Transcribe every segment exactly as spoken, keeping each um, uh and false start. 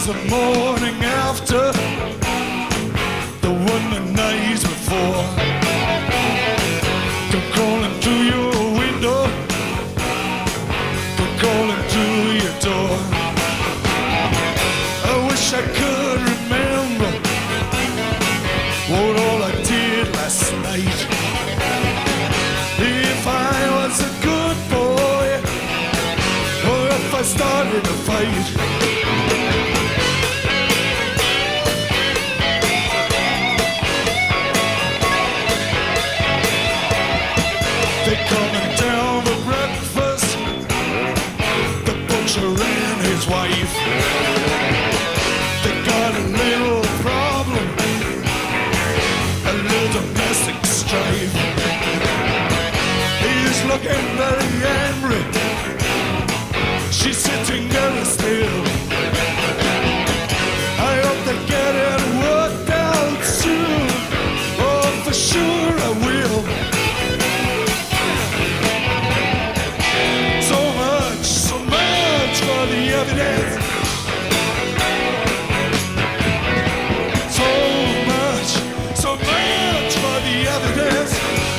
was the morning after the one the night before. Come crawling through your window, come crawling through your door. I wish I could remember what all I did last night. If I was a good boy, or if I started a fight. They're coming down for breakfast, the butcher and his wife. They got a little problem, a little domestic strife. He's looking very angry, she's sitting very still. I hope they get it worked out soon, oh for sure I will. So much, so much for the evidence. So much, so much for the evidence.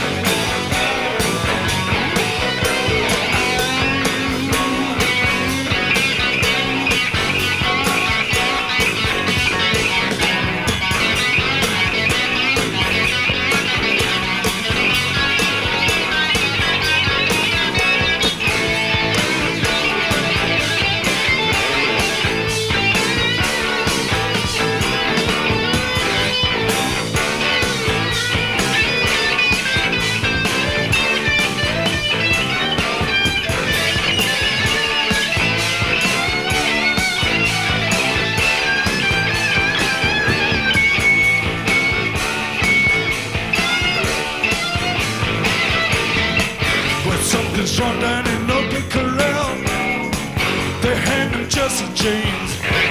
Something's wrong down in Oaken Corral. They're hanging Jesse James.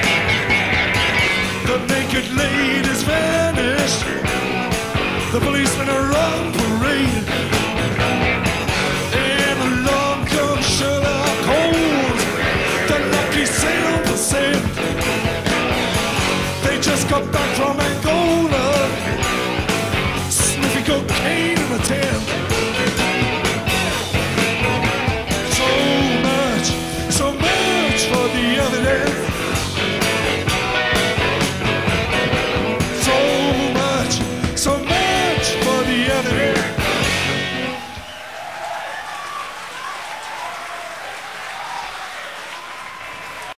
The naked lady's vanished. The policemen are on parade. And along comes Sherlock Holmes, the lucky seven percent. They just got back from Angola, sniffing cocaine in a tent. So much for the evidence. So much, so much for the evidence.